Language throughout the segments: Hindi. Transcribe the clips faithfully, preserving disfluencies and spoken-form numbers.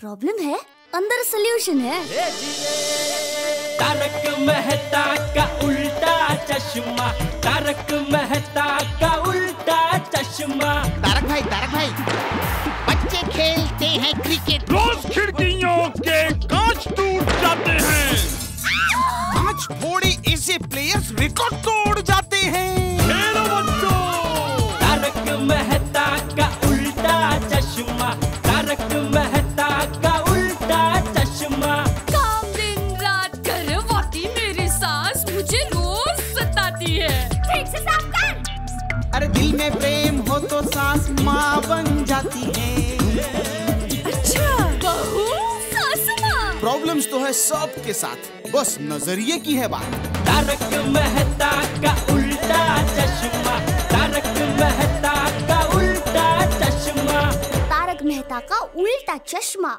प्रॉब्लम है, अंदर सोल्यूशन है। तारक मेहता का उल्टा चश्मा, तारक मेहता का उल्टा चश्मा। तारक भाई, तारक भाई, बच्चे खेलते हैं क्रिकेट, रोज खिड़कियों के कांच टूट जाते हैं, आज थोड़े ऐसे प्लेयर्स रिकॉर्ड तोड़ जाते हैं। खेलो बच्चों। तारक मेहता का उल्टा चश्मा, तारक मेहता का उल्टा चश्मा। काम दिन रात करवाती मेरी सास मुझे रोज सताती है। ठीक से साफ कर। अरे दिल में प्रेम हो तो सास माँ बन जाती है। अच्छा, बहू सास माँ। प्रॉब्लम्स तो है सबके साथ, बस नजरिए की है बात। तारक मेहता का उल्टा चश्मा, तारक मेहता का उल्टा चश्मा। तारक मेहता का उल्टा चश्मा।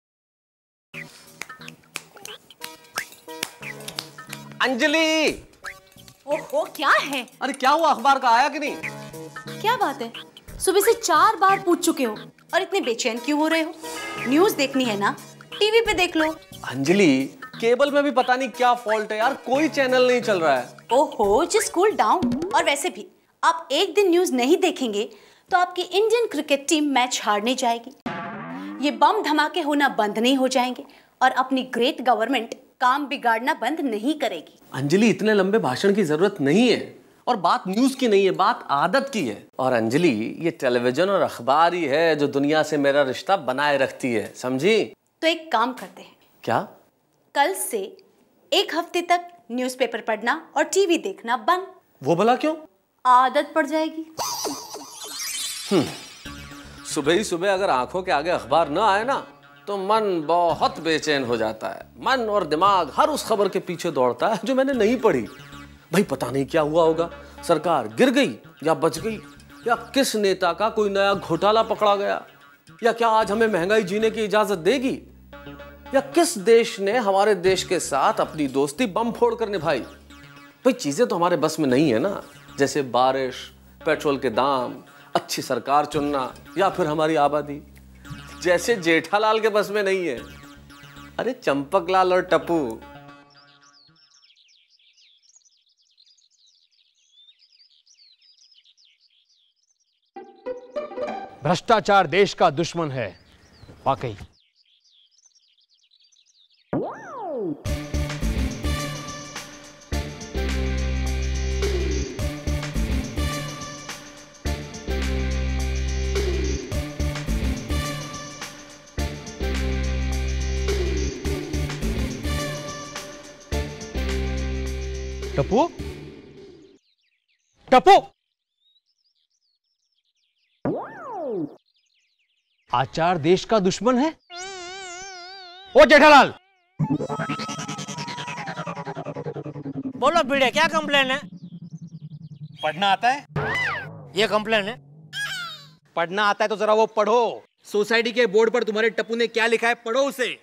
अंजलि! ओहो, क्या है? अरे क्या हुआ, अखबार का आया कि नहीं? क्या बात है? सुबह से चार बार पूछ चुके हो और इतने बेचैन क्यों हो रहे हो? न्यूज़ देखनी है ना, टीवी पे देख लो। अंजलि, केबल में भी पता नहीं क्या फॉल्ट है यार, कोई चैनल नहीं चल रहा है। ओहो, जस्ट कूल डाउन। और वैसे भी आप एक दिन न्यूज़ नहीं देखेंगे तो आपकी इंडियन क्रिकेट टीम मैच हारने जाएगी। ये बम धमाके होना बंद नहीं हो जाएंगे और अपनी ग्रेट गवर्नमेंट काम बिगाड़ना बंद नहीं करेगी। अंजलि, इतने लंबे भाषण की जरूरत नहीं है, और बात न्यूज की नहीं है, बात आदत की है। और अंजलि, ये टेलीविजन और अखबार ही है जो दुनिया से मेरा रिश्ता बनाए रखती है, समझी? तो एक काम करते हैं। क्या? कल से एक हफ्ते तक न्यूज़पेपर पढ़ना और टीवी देखना बंद। वो भला क्यों? आदत पड़ जाएगी। सुबह ही सुबह अगर आंखों के आगे अखबार ना आए ना तो मन बहुत बेचैन हो जाता है। मन और दिमाग हर उस खबर के पीछे दौड़ता है जो मैंने नहीं पढ़ी। भाई पता नहीं क्या हुआ होगा, सरकार गिर गई या बच गई, या किस नेता का कोई नया घोटाला पकड़ा गया, या क्या आज हमें महंगाई जीने की इजाजत देगी, या किस देश ने हमारे देश के साथ अपनी दोस्ती बम फोड़ कर निभाई। भाई चीजें तो हमारे बस में नहीं है ना, जैसे बारिश, पेट्रोल के दाम, अच्छी सरकार चुनना, या फिर हमारी आबादी, जैसे जेठालाल के बस में नहीं है। अरे चंपकलाल और टप्पू। भ्रष्टाचार देश का दुश्मन है, वाकई। टप्पू, टप्पू, आचार देश का दुश्मन है। ओ जेठालाल, बोलो भिड़े, क्या कंप्लेन है? पढ़ना आता है? ये कंप्लेन है? पढ़ना आता है तो जरा वो पढ़ो। सोसाइटी के बोर्ड पर तुम्हारे टप्पू ने क्या लिखा है, पढ़ो उसे।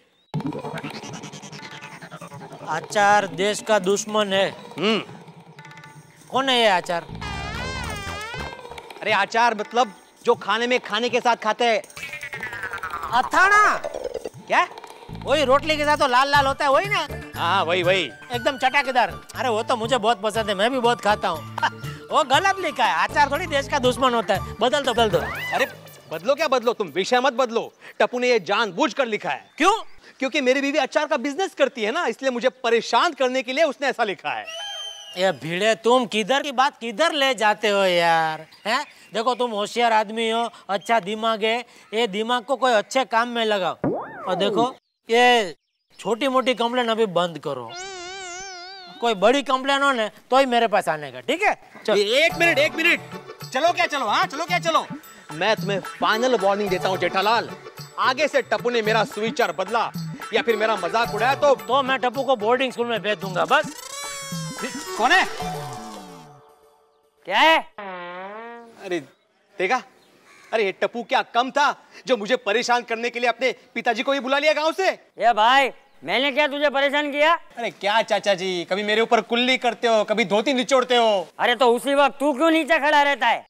आचार देश का दुश्मन है। हम्म कौन है ये आचार? अरे आचार मतलब जो खाने में खाने के साथ खाते हैं। अथाना? क्या? वही रोटली के साथ तो लाल लाल होता है, वही ना? हाँ वही वही, एकदम चटाकेदार। अरे वो तो मुझे बहुत पसंद है, मैं भी बहुत खाता हूँ। वो गलत लिखा है, आचार थोड़ी देश का दुश्मन होता है। बदल दो, बदल दो। अरे बदलो क्या बदलो, तुम विषय मत बदलो। टप्पू ने ये जानबूझकर लिखा है। क्यों? क्योंकि मेरी बीवी अचार का बिजनेस करती है ना, इसलिए मुझे परेशान करने के लिए उसने ऐसा लिखा है। ये भिड़े, तुम किधर की बात किधर ले जाते हो यार, हैं? देखो तुम होशियार आदमी हो, अच्छा दिमाग है, ये दिमाग को कोई अच्छे काम में लगाओ। और देखो ये छोटी मोटी कंप्लेन अभी बंद करो, कोई बड़ी कंप्लेन हो ना तो ही मेरे पास आने का, ठीक है? चलो एक मिनट एक मिनट, चलो क्या चलो, हाँ चलो क्या चलो। मैं तुम्हें फाइनल वार्निंग देता हूँ जेठालाल, आगे से टप्पू ने मेरा सुविचार बदला या फिर मेरा मजाक उड़ाया तो तो मैं टप्पू को बोर्डिंग स्कूल में भेज दूंगा, बस। कौन है? क्या है? अरे देखा, अरे ये टप्पू क्या कम था जो मुझे परेशान करने के लिए अपने पिताजी को ही बुला लिया गांव से। ये भाई, मैंने क्या तुझे परेशान किया? अरे क्या चाचा जी, कभी मेरे ऊपर कुल्ली करते हो, कभी धोती निचोड़ते हो। अरे तो उसी वक्त तू क्यों नीचे खड़ा रहता है?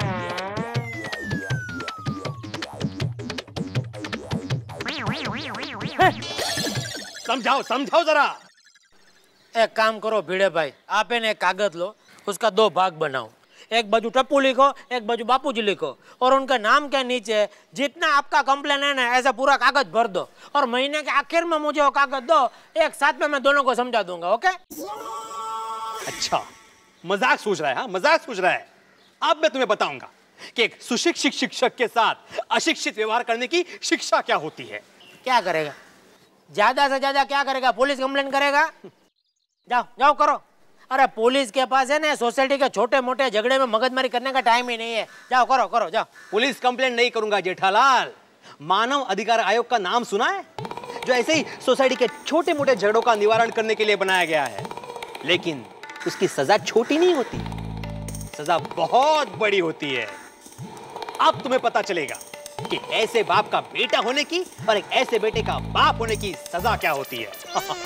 समझाओ समझाओ जरा। एक काम करो भिड़े भाई, आप है एक कागज लो, उसका दो भाग बनाओ, एक बाजू टप्पू लिखो, एक बाजू बापूजी लिखो, और उनका नाम के नीचे जितना आपका कंप्लेन है ना ऐसा पूरा कागज भर दो, और महीने के आखिर में मुझे वो कागज दो, एक साथ में मैं दोनों को समझा दूंगा। ओके? अच्छा, मजाक सोच रहा है? हाँ, मजाक सोच रहा है। अब मैं तुम्हें बताऊंगा कि एक सुशिक्षित शिक्षक के साथ अशिक्षित व्यवहार करने की शिक्षा क्या होती है। क्या करेगा? ज्यादा से ज्यादा क्या करेगा? पुलिस कंप्लेन करेगा? जाओ जाओ करो। अरे पुलिस के पास है ना सोसाइटी के छोटे मोटे झगड़े में मगजमारी करने का टाइम ही नहीं है। जाओ करो करो जाओ। पुलिस कंप्लेंट नहीं करूंगा जेठालाल। मानव अधिकार आयोग का नाम सुना है? जो ऐसे ही सोसाइटी के छोटे मोटे झगड़ों का निवारण करने के लिए बनाया गया है, लेकिन उसकी सजा छोटी नहीं होती, सजा बहुत बड़ी होती है। अब तुम्हें पता चलेगा कि ऐसे बाप का बेटा होने की और एक ऐसे बेटे का बाप होने की सजा क्या होती है।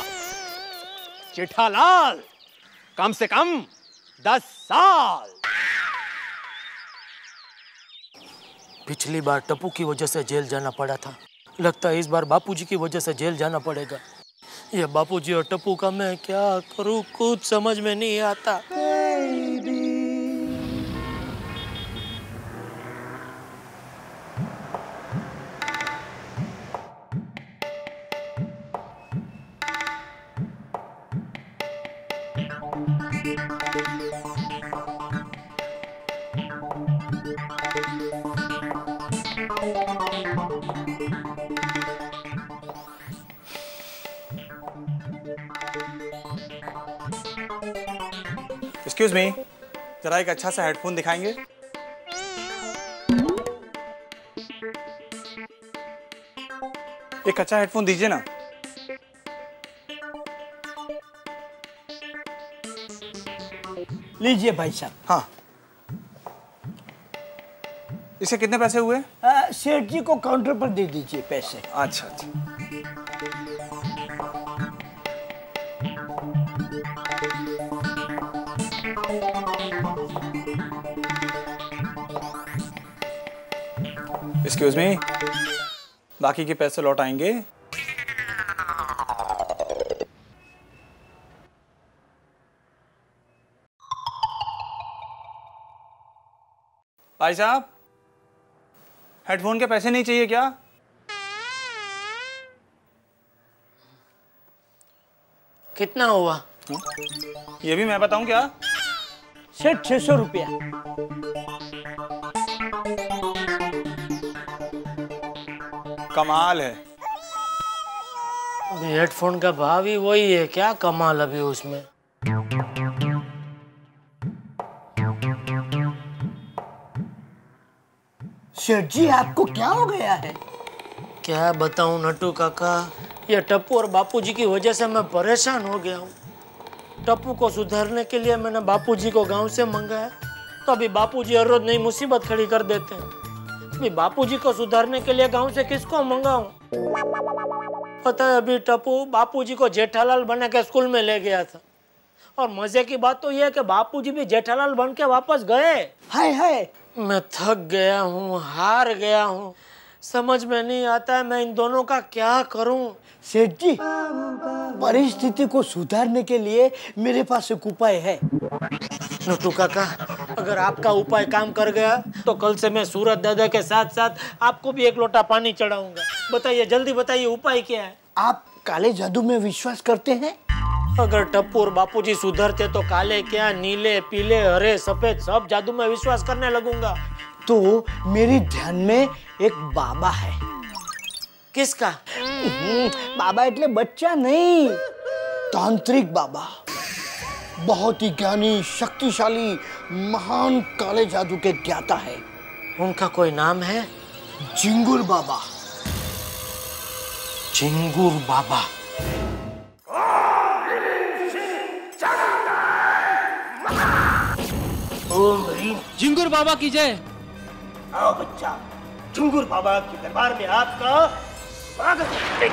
जेठालाल, कम से कम दस साल। पिछली बार टप्पू की वजह से जेल जाना पड़ा था, लगता है इस बार बापूजी की वजह से जेल जाना पड़ेगा। ये बापूजी और टप्पू का मैं क्या करूं, कुछ समझ में नहीं आता। एक्सक्यूज मी, जरा एक अच्छा सा हेडफोन दिखाएंगे? एक अच्छा हेडफोन दीजिए ना। लीजिए भाई साहब। हाँ, इसके कितने पैसे हुए? सेठ जी को काउंटर पर दे दीजिए पैसे। अच्छा अच्छा। एक्सक्यूज मी, बाकी के पैसे लौट आएंगे। भाई साहब, हेडफोन के पैसे नहीं चाहिए क्या? कितना हुआ? ये भी मैं बताऊं क्या? सेठ छह सौ रुपया। कमाल है। हेडफोन का भाव ही वही है, क्या कमाल अभी उसमें। सेठ जी, आपको क्या हो गया है? क्या बताऊं नट्टू काका, ये टप्पू और बापूजी की वजह से मैं परेशान हो गया हूँ। टप्पू को सुधारने के लिए मैंने बापूजी को गांव से मंगाया, तो अभी बापूजी हर रोज नई मुसीबत खड़ी कर देते हैं। अभी बापूजी को सुधारने के लिए गांव से किसको मंगाऊं? पता है, अभी टप्पू बापूजी को जेठालाल बना के स्कूल में ले गया था, और मजे की बात तो यह है कि बापूजी भी जेठालाल बन के वापस गए। हाय हाय, मैं थक गया हूँ, हार गया हूँ, समझ में नहीं आता है मैं इन दोनों का क्या करूं। सेठ जी, परिस्थिति को सुधारने के लिए मेरे पास एक उपाय है। नट्टू काका, अगर आपका उपाय काम कर गया तो कल से मैं सूरत दादा के साथ साथ आपको भी एक लोटा पानी चढ़ाऊंगा। बताइए, जल्दी बताइए, उपाय क्या है? आप काले जादू में विश्वास करते हैं? अगर टप्पू और बापूजी सुधरते तो काले क्या, नीले, पीले, हरे, सफेद सब जादू में विश्वास करने लगूंगा। तो मेरी ध्यान में एक बाबा है। किसका? बाबा એટલે बच्चा नहीं, तांत्रिक बाबा। बहुत ही ज्ञानी, शक्तिशाली, महान काले जादू के ज्ञाता है। उनका कोई नाम है? झिंगुर बाबा। झिंगुर बाबा। ओम ह्रीम झिंगुर बाबा की जय। आओ बच्चा, झिंगुर बाबा के दरबार में आपका स्वागत है।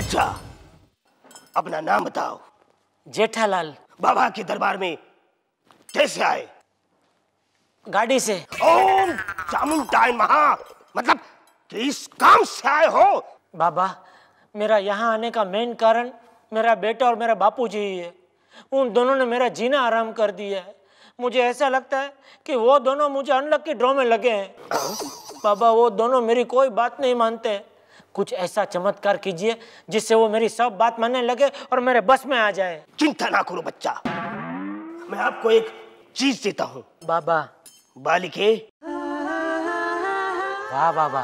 बच्चा, अपना नाम बताओ। जेठालाल। बाबा के दरबार में कैसे आए? गाड़ी से। ओम चामुंडाय महा, मतलब किस काम से आए हो? बाबा, मेरा यहाँ आने का मेन कारण मेरा बेटा और मेरा बापूजी ही है। उन दोनों ने मेरा जीना आराम कर दिया है। मुझे ऐसा लगता है कि वो दोनों मुझे अनलकी ड्रॉ में लगे हैं। बाबा, वो दोनों मेरी कोई बात नहीं मानते। कुछ ऐसा चमत्कार कीजिए जिससे वो मेरी सब बात मानने लगे और मेरे बस में आ जाए। चिंता ना करो बच्चा, मैं आपको एक चीज देता हूँ। बाबा। बालिके। वाह बाबा।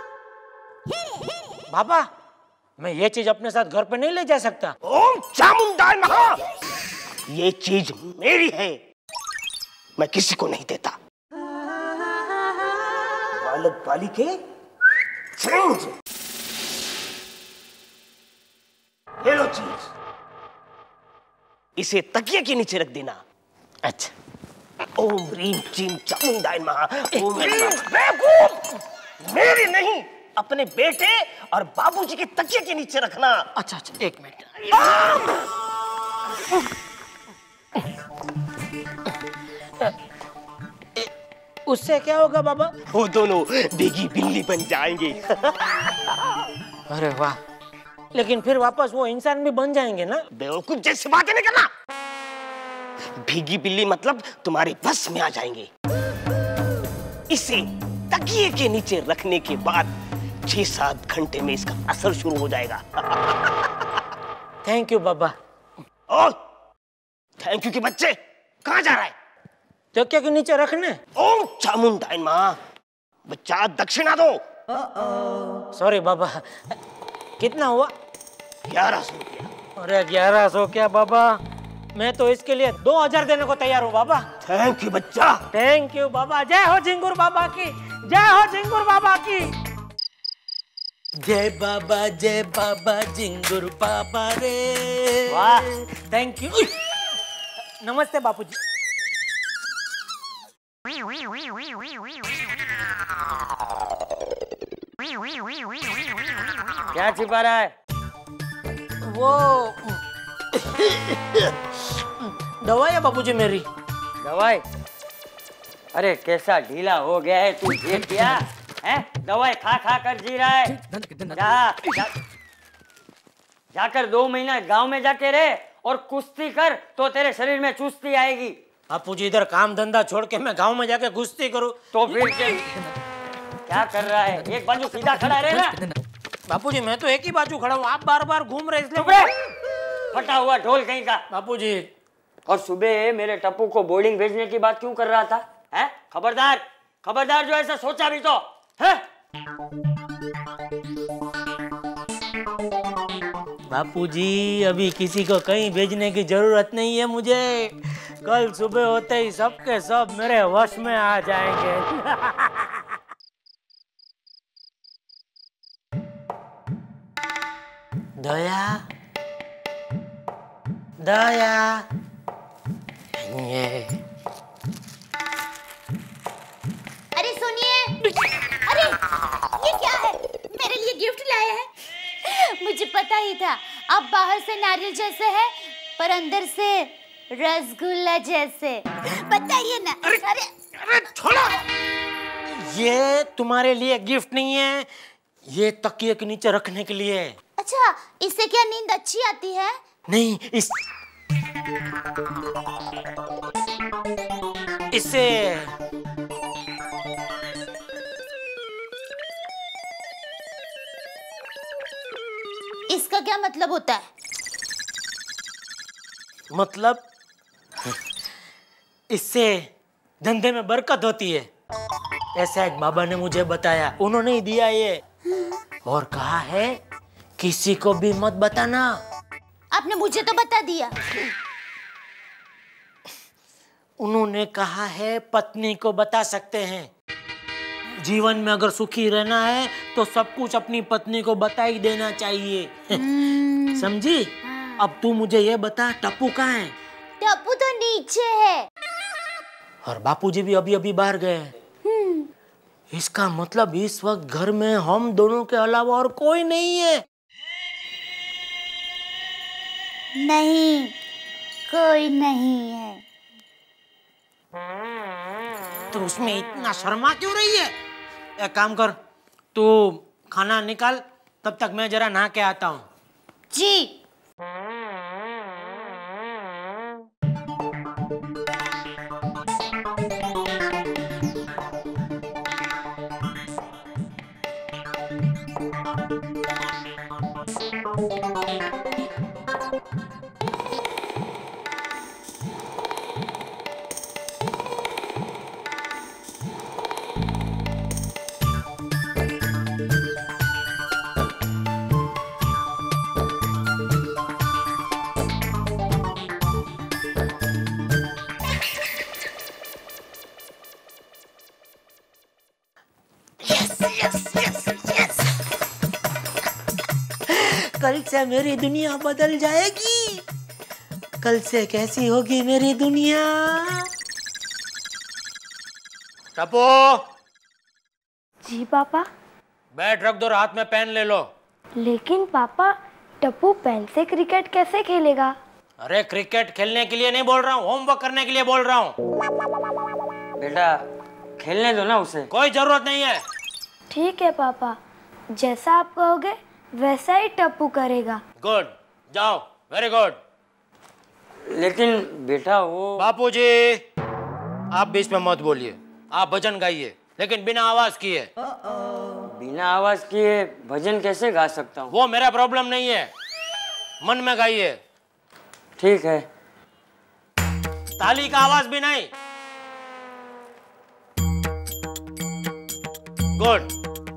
बाबा, मैं ये चीज अपने साथ घर पे नहीं ले जा सकता? ओम चामुंडाय महा, ये चीज मेरी है, मैं किसी को नहीं देता। बालक बालिके, चेंज। ये लो चीज, इसे तकिए के नीचे रख देना। अच्छा। ओम ह्रीम चीम चामुंडाय महा। ओम बेवकूफ, मेरी नहीं, अपने बेटे और बाबूजी के तकिए के नीचे रखना। अच्छा अच्छा, एक मिनट। उससे क्या होगा बाबा? वो दोनों बेगी बिल्ली बन जाएंगे। अरे वाह, लेकिन फिर वापस वो इंसान भी बन जाएंगे ना? बेवकूफ जैसी बातें नहीं करना। भीगी बिल्ली मतलब तुम्हारे बस में आ जाएंगे। इसे तकिए के नीचे रखने के बाद छह सात घंटे में इसका असर शुरू हो जाएगा। थैंक यू बाबा। और थैंक यू के बच्चे, कहाँ जा रहा है? तकिए के नीचे रखने। ओम चामुंडाय महा, बच्चा दक्षिणा दो। सॉरी बाबा। कितना हुआ? ग्यारह सौ रुपया। अरे ग्यारह सौ क्या बाबा, मैं तो इसके लिए दो हजार देने को तैयार हूँ बाबा। थैंक यू बच्चा। थैंक यू बाबा। जय हो झिंगुर बाबा की, जय हो झिंगुर बाबा की। जय बाबा, जय बाबा झिंगुर बाबा रे। वाह, थैंक यू। नमस्ते बापूजी। क्या छिपा रहा है? वो दवाई है बापूजी मेरी। दवाई? अरे कैसा ढीला हो गया है तू, देख क्या है? दवाई खा खा कर जी रहा है। जा, जा, जाकर दो महीना गांव में जाके रहे और कुश्ती कर तो तेरे शरीर में चुस्ती आएगी। बापूजी, इधर काम धंधा छोड़ के मैं गांव में जाके कुश्ती करूं तो फिर क्या कर रहा है? एक बाजू सीधा खड़ा रहे ना। बापूजी, मैं तो एक ही बाजू खड़ा हूँ, आप बार बार घूम रहे इसलिए। फटा हुआ ढोल कहीं का। बापूजी, और सुबह मेरे टप्पू को बोर्डिंग भेजने की बात क्यों कर रहा था? हैं? खबरदार, खबरदार जो ऐसा सोचा भी तो है। बापूजी, अभी किसी को कहीं भेजने की जरूरत नहीं है मुझे। कल सुबह होते ही सबके सब मेरे वश में आ जाएंगे। दया, दया। ये अरे सुनिए, अरे ये क्या है? मेरे लिए गिफ्ट लाए हैं। मुझे पता ही था, आप बाहर से नारियल जैसे हैं पर अंदर से रसगुल्ला जैसे। बताइए ना। अरे अरे अरे छोड़ो। ये तुम्हारे लिए गिफ्ट नहीं है, ये तकिए के नीचे रखने के लिए है। अच्छा, इससे क्या नींद अच्छी आती है? नहीं, इस इससे इसका क्या मतलब होता है? मतलब इससे धंधे में बरकत होती है, ऐसा एक बाबा ने मुझे बताया। उन्होंने ही दिया ये और कहा है किसी को भी मत बताना। आपने मुझे तो बता दिया। उन्होंने कहा है पत्नी को बता सकते हैं। जीवन में अगर सुखी रहना है तो सब कुछ अपनी पत्नी को बता ही देना चाहिए। समझी? अब तू मुझे ये बता, टप्पू कहाँ है? टप्पू तो नीचे है। और बापूजी भी अभी अभी बाहर गए हैं। इसका मतलब इस वक्त घर में हम दोनों के अलावा और कोई नहीं है। नहीं, कोई नहीं है। तो उसमें इतना शर्मा क्यों रही है? एक काम कर, तू खाना निकाल, तब तक मैं जरा नहा के आता हूँ। जी। कल से मेरी दुनिया बदल जाएगी। कल से कैसी होगी मेरी दुनिया? टप्पू। जी पापा। बैट रख दो और हाथ में पेन ले लो। लेकिन पापा, टप्पू पेन से क्रिकेट कैसे खेलेगा? अरे क्रिकेट खेलने के लिए नहीं बोल रहा हूँ, होमवर्क करने के लिए बोल रहा हूँ। बेटा खेलने दो ना उसे। कोई जरूरत नहीं है। ठीक है पापा, जैसा आप कहोगे वैसा ही टप्पू करेगा। गुड, जाओ। Very good. लेकिन बेटा वो। बापूजी, आप बीच में मत बोलिए। आप भजन गाइए, लेकिन बिना आवाज किए। बिना आवाज किए भजन कैसे गा सकता हूँ? वो मेरा प्रॉब्लम नहीं है, मन में गाइए। ठीक है। ताली का आवाज भी नहीं। गुड।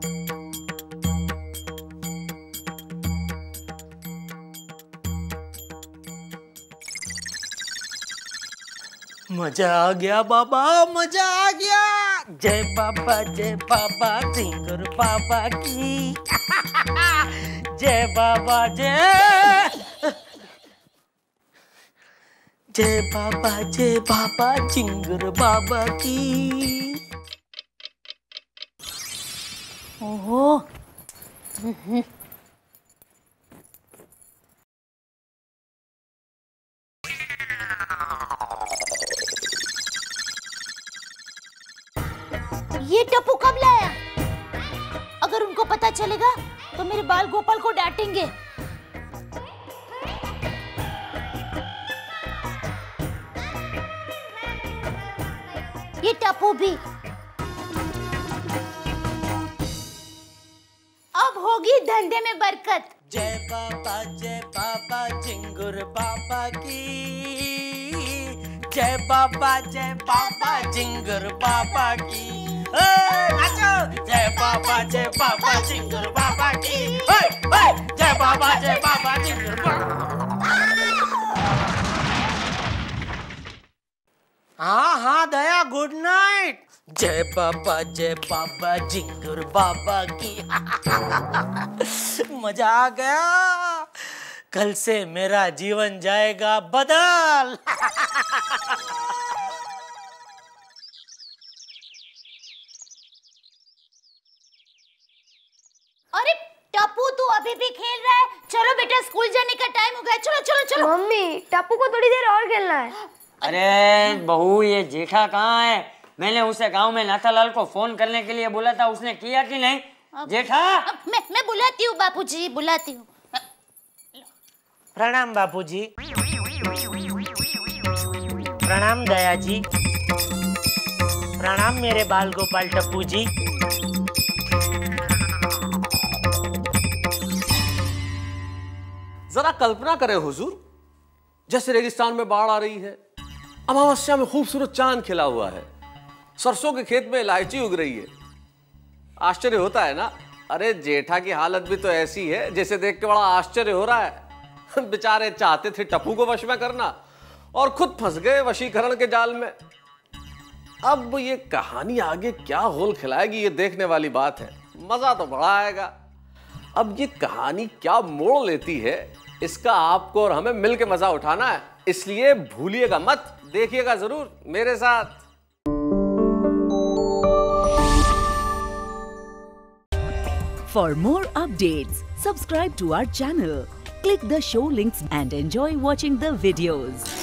मजा आ गया बाबा, मजा आ गया। जय बाबा जय बाबा सिंगर बाबा की। जय बाबा जय जय बाबा जय बाबा सिंगर बाबा की। ओहो। ये टप्पू कब लाया? अगर उनको पता चलेगा तो मेरे बाल गोपाल को डांटेंगे। ये टप्पू भी। अब होगी धंधे में बरकत। जय बाबा जय बाबा जिंगुर बाबा की। जय बाबा जय बाबा जिंगुर बाबा की। नाचो। जय बाबा जय बाबा जिंगुर बाबा की। जय बाबा जय बाबा जिंगुर बाबा। हाँ हाँ दया, गुड नाइट। जय बाबा जय बाबा जिंगुर बाबा की। मजा आ गया। कल से मेरा जीवन जाएगा बदल। अरे टप्पू, तू अभी भी खेल रहा है? चलो बेटा, स्कूल जाने का टाइम हो गया। चलो चलो चलो। मम्मी, टप्पू को थोड़ी देर और खेलना है। अरे बहू, ये जेठा कहाँ है? मैंने उसे गांव में नाथालाल को फोन करने के लिए बोला था, उसने किया कि नहीं? जेठा। मैं मैं बुलाती हूँ बापूजी, बुलाती हूँ। प्रणाम बापूजी। प्रणाम दया जी। प्रणाम मेरे बाल गोपाल टप्पू जी। जरा कल्पना करें हुजूर, जैसे रेगिस्तान में बाढ़ आ रही है, अमावस्या में खूबसूरत चांद खिला हुआ है, सरसों के खेत में इलायची उग रही है। आश्चर्य होता है ना? अरे जेठा की हालत भी तो ऐसी है, जैसे देख के बड़ा आश्चर्य हो रहा है। बेचारे चाहते थे टप्पू को वश में करना और खुद फंस गए वशीकरण के जाल में। अब ये कहानी आगे क्या होल खिलाएगी, ये देखने वाली बात है। मजा तो बड़ा आएगा। अब ये कहानी क्या मोड़ लेती है, इसका आपको और हमें मिलकर मजा उठाना है। इसलिए भूलिएगा मत, देखिएगा जरूर मेरे साथ। For more updates, subscribe to our channel, Click the show links and enjoy watching the videos.